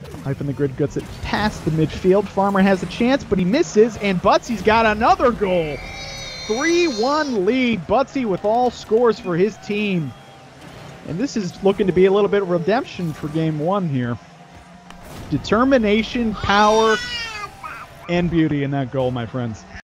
Hype in the grid gets it past the midfield. Farmer has a chance, but he misses, and Butsy's got another goal. 3-1 lead. Buttsy with all scores for his team. And this is looking to be a little bit of redemption for game one here. Determination, power, and beauty in that goal, my friends.